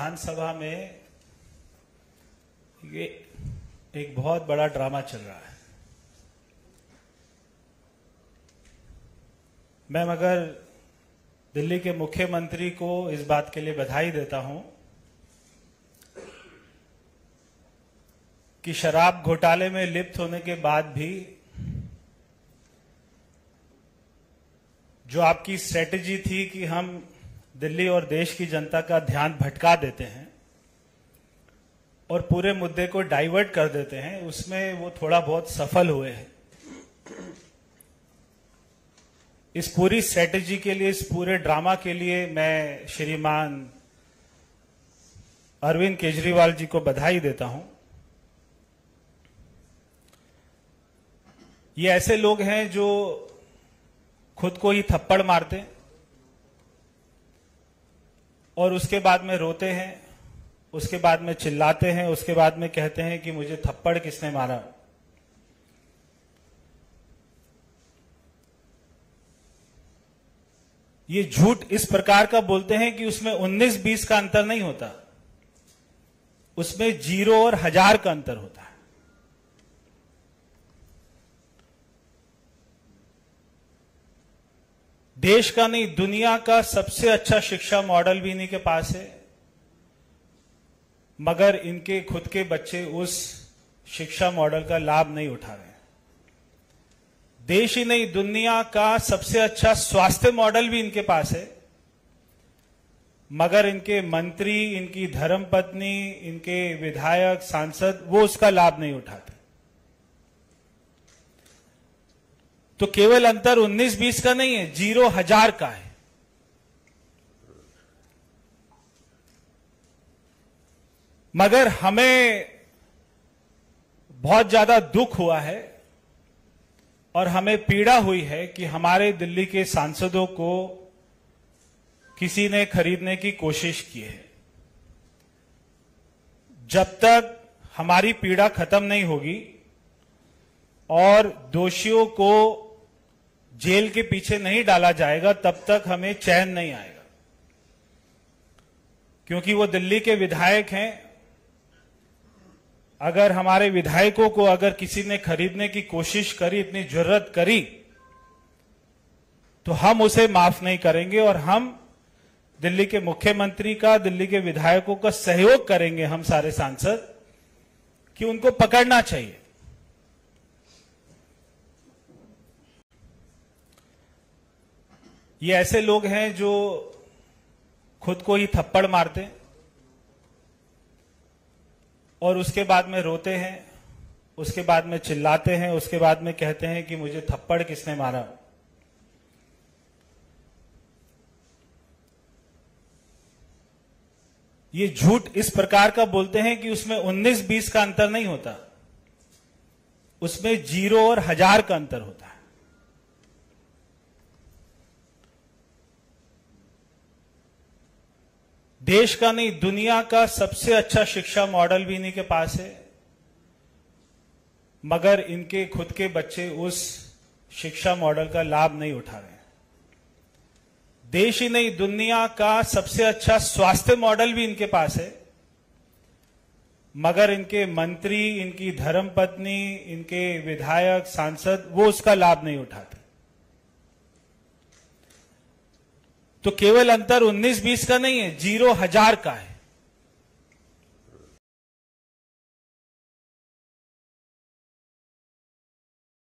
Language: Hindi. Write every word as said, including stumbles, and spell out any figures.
विधानसभा में ये एक बहुत बड़ा ड्रामा चल रहा है। मैं मगर दिल्ली के मुख्यमंत्री को इस बात के लिए बधाई देता हूं कि शराब घोटाले में लिप्त होने के बाद भी जो आपकी स्ट्रेटेजी थी कि हम दिल्ली और देश की जनता का ध्यान भटका देते हैं और पूरे मुद्दे को डाइवर्ट कर देते हैं, उसमें वो थोड़ा बहुत सफल हुए हैं। इस पूरी स्ट्रेटेजी के लिए, इस पूरे ड्रामा के लिए मैं श्रीमान अरविंद केजरीवाल जी को बधाई देता हूं। ये ऐसे लोग हैं जो खुद को ही थप्पड़ मारते और उसके बाद में रोते हैं, उसके बाद में चिल्लाते हैं, उसके बाद में कहते हैं कि मुझे थप्पड़ किसने मारा। ये झूठ इस प्रकार का बोलते हैं कि उसमें उन्नीस बीस का अंतर नहीं होता, उसमें जीरो और हजार का अंतर होता है। देश का नहीं, दुनिया का सबसे अच्छा शिक्षा मॉडल भी इन्हीं के पास है, मगर इनके खुद के बच्चे उस शिक्षा मॉडल का लाभ नहीं उठा रहे हैं। देश ही नहीं, दुनिया का सबसे अच्छा स्वास्थ्य मॉडल भी इनके पास है, मगर इनके मंत्री, इनकी धर्मपत्नी, इनके विधायक, सांसद वो उसका लाभ नहीं उठाते। तो केवल अंतर उन्नीस बीस का नहीं है, जीरो हजार का है। मगर हमें बहुत ज्यादा दुख हुआ है और हमें पीड़ा हुई है कि हमारे दिल्ली के सांसदों को किसी ने खरीदने की कोशिश की है। जब तक हमारी पीड़ा खत्म नहीं होगी और दोषियों को जेल के पीछे नहीं डाला जाएगा, तब तक हमें चैन नहीं आएगा। क्योंकि वो दिल्ली के विधायक हैं। अगर हमारे विधायकों को अगर किसी ने खरीदने की कोशिश करी, इतनी जुर्रत करी, तो हम उसे माफ नहीं करेंगे और हम दिल्ली के मुख्यमंत्री का, दिल्ली के विधायकों का सहयोग करेंगे, हम सारे सांसद, कि उनको पकड़ना चाहिए। ये ऐसे लोग हैं जो खुद को ही थप्पड़ मारते और उसके बाद में रोते हैं, उसके बाद में चिल्लाते हैं, उसके बाद में कहते हैं कि मुझे थप्पड़ किसने मारा। ये झूठ इस प्रकार का बोलते हैं कि उसमें उन्नीस बीस का अंतर नहीं होता, उसमें जीरो और हजार का अंतर होता है। देश का नहीं, दुनिया का सबसे अच्छा शिक्षा मॉडल भी इन्हीं के पास है, मगर इनके खुद के बच्चे उस शिक्षा मॉडल का लाभ नहीं उठा रहे हैं। देश ही नहीं, दुनिया का सबसे अच्छा स्वास्थ्य मॉडल भी इनके पास है, मगर इनके मंत्री, इनकी धर्मपत्नी, इनके विधायक, सांसद वो उसका लाभ नहीं उठाते। तो केवल अंतर उन्नीस बीस का नहीं है, जीरो हजार का है।